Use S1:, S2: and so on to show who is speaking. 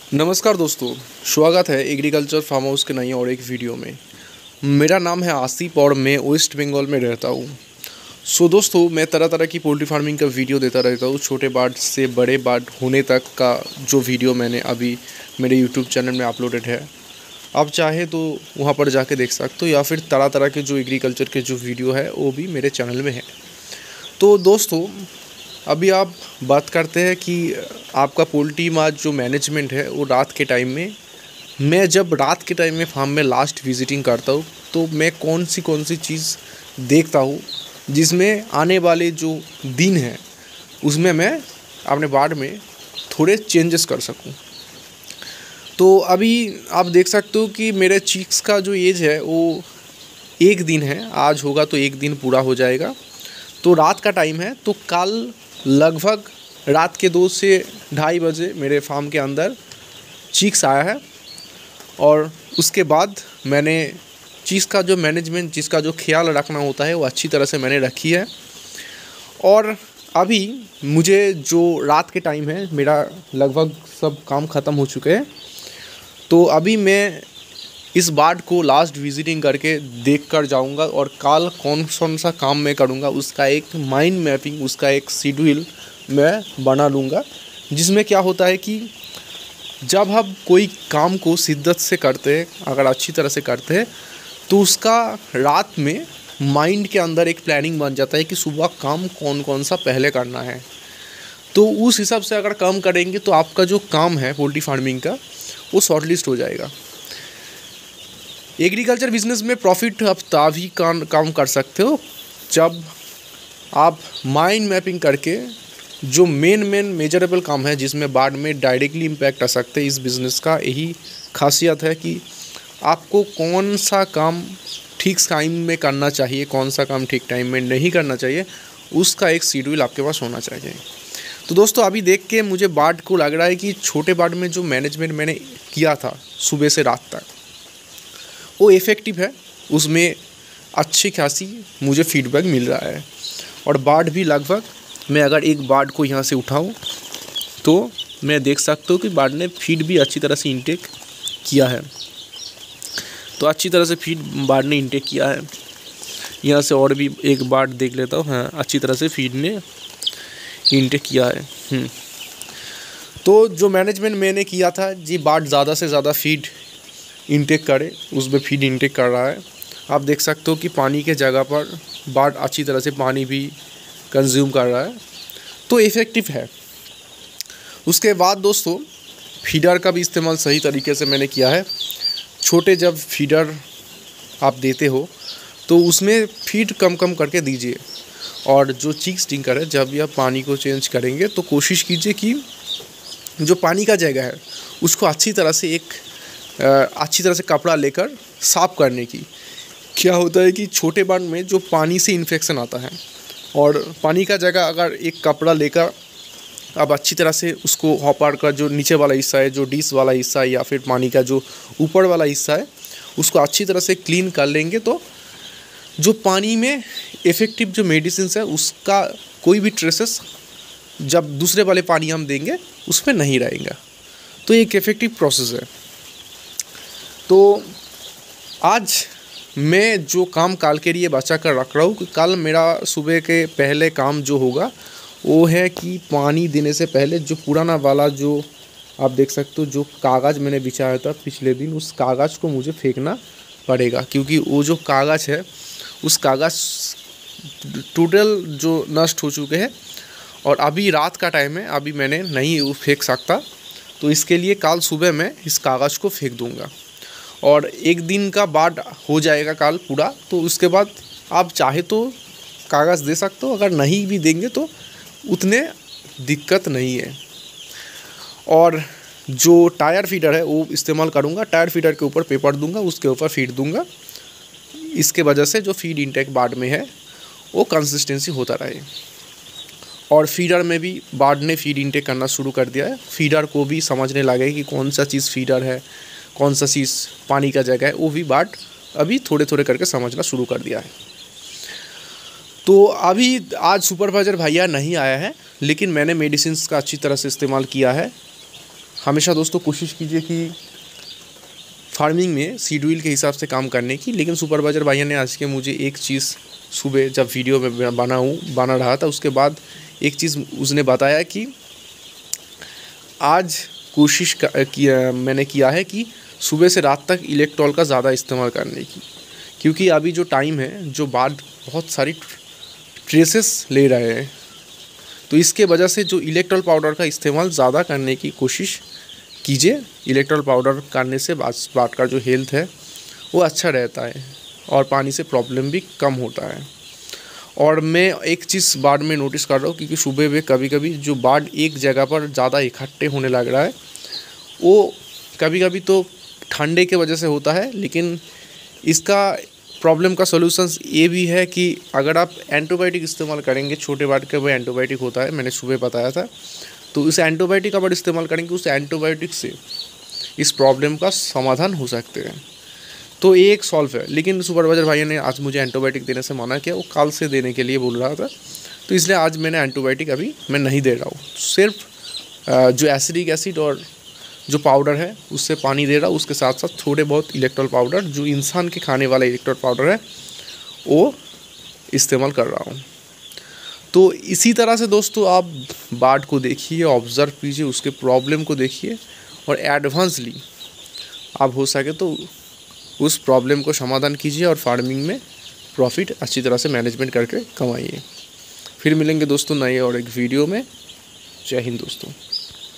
S1: नमस्कार दोस्तों, स्वागत है एग्रीकल्चर फार्म हाउस के नई और एक वीडियो में। मेरा नाम है आसिफ और मैं वेस्ट बंगाल में रहता हूँ। दोस्तों, मैं तरह तरह की पोल्ट्री फार्मिंग का वीडियो देता रहता हूँ। छोटे बार्ड से बड़े बार्ड होने तक का जो वीडियो मैंने अभी मेरे यूट्यूब चैनल में अपलोडेड है, आप चाहे तो वहाँ पर जाके देख सकते हो, या फिर तरह तरह के जो एग्रीकल्चर के जो वीडियो है वो भी मेरे चैनल में है। तो दोस्तों, अभी आप बात करते हैं कि आपका पोल्ट्री में जो मैनेजमेंट है वो रात के टाइम में, मैं जब रात के टाइम में फार्म में लास्ट विजिटिंग करता हूँ तो मैं कौन सी चीज़ देखता हूँ जिसमें आने वाले जो दिन हैं उसमें मैं अपने वार्ड में थोड़े चेंजेस कर सकूँ। तो अभी आप देख सकते हो कि मेरे चिक्स का जो एज है वो एक दिन है, आज होगा तो एक दिन पूरा हो जाएगा। तो रात का टाइम है, तो कल लगभग रात के 2 से 2:30 बजे मेरे फार्म के अंदर चिक्स आया है। और उसके बाद मैंने चिक्स का जो मैनेजमेंट, जिसका जो ख्याल रखना होता है वो अच्छी तरह से मैंने रखी है। और अभी मुझे जो रात के टाइम है, मेरा लगभग सब काम ख़त्म हो चुके हैं। तो अभी मैं इस बार्ड को लास्ट विजिटिंग करके देख कर जाऊँगा और कल कौन सा काम मैं करूँगा उसका एक माइंड मैपिंग, उसका एक शेड्यूल मैं बना लूँगा। जिसमें क्या होता है कि जब हम कोई काम को शिद्दत से करते हैं, अगर अच्छी तरह से करते हैं, तो उसका रात में माइंड के अंदर एक प्लानिंग बन जाता है कि सुबह काम कौन सा पहले करना है। तो उस हिसाब से अगर काम करेंगे तो आपका जो काम है पोल्ट्री फार्मिंग का वो शॉर्टलिस्ट हो जाएगा। एग्रीकल्चर बिजनेस में प्रॉफिट आप तभी काम कर सकते हो जब आप माइंड मैपिंग करके जो मेन मेजरेबल काम है, जिसमें बार्ड में डायरेक्टली इम्पैक्ट आ सकते हैं। इस बिज़नेस का यही खासियत है कि आपको कौन सा काम ठीक टाइम में करना चाहिए, कौन सा काम ठीक टाइम में नहीं करना चाहिए, उसका एक शेड्यूल आपके पास होना चाहिए। तो दोस्तों, अभी देख के मुझे बार्ड को लग रहा है कि छोटे बार्ड में जो मैनेजमेंट मैंने किया था सुबह से रात तक वो इफ़ेक्टिव है, उसमें अच्छी खासी मुझे फीडबैक मिल रहा है। और बार्ड भी लगभग, मैं अगर एक बार्ड को यहाँ से उठाऊँ तो मैं देख सकता हूँ कि बार्ड ने फीड भी अच्छी तरह से इंटेक किया है। तो अच्छी तरह से फीड बार्ड ने इंटेक किया है। यहाँ से और भी एक बार्ड देख लेता हूँ। हाँ, अच्छी तरह से फीड ने इंटेक किया है। तो जो मैनेजमेंट मैंने किया था जी, बार्ड ज़्यादा से ज़्यादा फीड इंटेक करे, उसमें फीड इंटेक कर रहा है। आप देख सकते हो कि पानी के जगह पर बार्ड अच्छी तरह से पानी भी कंज्यूम कर रहा है, तो इफ़ेक्टिव है। उसके बाद दोस्तों, फीडर का भी इस्तेमाल सही तरीके से मैंने किया है। छोटे जब फीडर आप देते हो तो उसमें फीड कम करके दीजिए। और जो चिक स्टिंकर है, जब यह पानी को चेंज करेंगे तो कोशिश कीजिए कि जो पानी का जगह है उसको अच्छी तरह से कपड़ा लेकर साफ़ करने की। क्या होता है कि छोटे बार्ड में जो पानी से इन्फेक्शन आता है, और पानी का जगह अगर एक कपड़ा लेकर आप अच्छी तरह से उसको हॉपर का जो नीचे वाला हिस्सा है, जो डिश वाला हिस्सा है, या फिर पानी का जो ऊपर वाला हिस्सा है, उसको अच्छी तरह से क्लीन कर लेंगे तो जो पानी में इफ़ेक्टिव जो मेडिसिन है उसका कोई भी ट्रेसेस जब दूसरे वाले पानी हम देंगे उसमें नहीं रहेगा। तो एक इफ़ेक्टिव प्रोसेस है। तो आज मैं जो काम कल के लिए बचा कर रख रहा हूँ, कल मेरा सुबह के पहले काम जो होगा वो है कि पानी देने से पहले जो पुराना वाला, जो आप देख सकते हो जो कागज़ मैंने बिछाया था पिछले दिन, उस कागज़ को मुझे फेंकना पड़ेगा। क्योंकि वो जो कागज़ है उस कागज़ टोटल जो नष्ट हो चुके हैं, और अभी रात का टाइम है, अभी मैंने नहीं फेंक सकता। तो इसके लिए कल सुबह मैं इस कागज़ को फेंक दूँगा और एक दिन का बार्ड हो जाएगा कल पूरा। तो उसके बाद आप चाहे तो कागज़ दे सकते हो, अगर नहीं भी देंगे तो उतने दिक्कत नहीं है। और जो टायर फीडर है वो इस्तेमाल करूँगा, टायर फीडर के ऊपर पेपर दूंगा, उसके ऊपर फीड दूंगा। इसके वजह से जो फीड इंटेक बार्ड में है वो कंसिस्टेंसी होता रहे। और फीडर में भी बार्ड ने फीड इंटेक करना शुरू कर दिया है। फीडर को भी समझने लगे कि कौन सा चीज़ फीडर है, कौन सा चीज़ पानी का जगह है, वो भी बार्ड अभी थोड़े करके समझना शुरू कर दिया है। तो अभी आज सुपरवाइज़र भैया नहीं आया है, लेकिन मैंने मेडिसिन का अच्छी तरह से इस्तेमाल किया है। हमेशा दोस्तों कोशिश कीजिए कि फार्मिंग में शेड्यूल के हिसाब से काम करने की। लेकिन सुपरवाइज़र भैया ने आज के मुझे एक चीज़ सुबह जब वीडियो में बना रहा था उसके बाद एक चीज़ उसने बताया कि आज कोशिश मैंने किया है कि सुबह से रात तक इलेक्ट्रॉल का ज़्यादा इस्तेमाल करने की, क्योंकि अभी जो टाइम है जो बाढ़ बहुत सारी ट्रेसेस ले रहे हैं, तो इसके वजह से जो इलेक्ट्रॉल पाउडर का इस्तेमाल ज़्यादा करने की कोशिश कीजिए। इलेक्ट्रॉल पाउडर करने से बाढ़ का जो हेल्थ है वो अच्छा रहता है और पानी से प्रॉब्लम भी कम होता है। और मैं एक चीज़ बाढ़ में नोटिस कर रहा हूँ, क्योंकि सुबह में कभी कभी जो बाढ़ एक जगह पर ज़्यादा इकट्ठे होने लग रहा है, वो कभी कभी तो ठंडे के वजह से होता है। लेकिन इसका प्रॉब्लम का सॉल्यूशंस ये भी है कि अगर आप एंटीबायोटिक इस्तेमाल करेंगे, छोटे बाढ़ का वो एंटीबायोटिक होता है, मैंने सुबह बताया था, तो उस एंटीबायोटिक का अगर इस्तेमाल करेंगे उस एंटीबायोटिक से इस प्रॉब्लम का समाधान हो सकते हैं। तो ये एक सॉल्व है। लेकिन सुपरवाइज़र भाई ने आज मुझे एंटीबायोटिक देने से मना किया, वो कल से देने के लिए बोल रहा था, तो इसलिए आज मैंने एंटीबायोटिक अभी मैं नहीं दे रहा हूँ। सिर्फ जो एसिडिक एसिड और जो पाउडर है उससे पानी दे रहा हूँ, उसके साथ साथ थोड़े बहुत इलेक्ट्रॉल पाउडर जो इंसान के खाने वाला इलेक्ट्रॉल पाउडर है वो इस्तेमाल कर रहा हूँ। तो इसी तरह से दोस्तों आप बाढ़ को देखिए, ऑब्ज़र्व कीजिए, उसके प्रॉब्लम को देखिए और एडवांसली आप हो सके तो उस प्रॉब्लम को समाधान कीजिए और फार्मिंग में प्रॉफिट अच्छी तरह से मैनेजमेंट करके कमाइए। फिर मिलेंगे दोस्तों नए और एक वीडियो में। जय हिंद दोस्तों।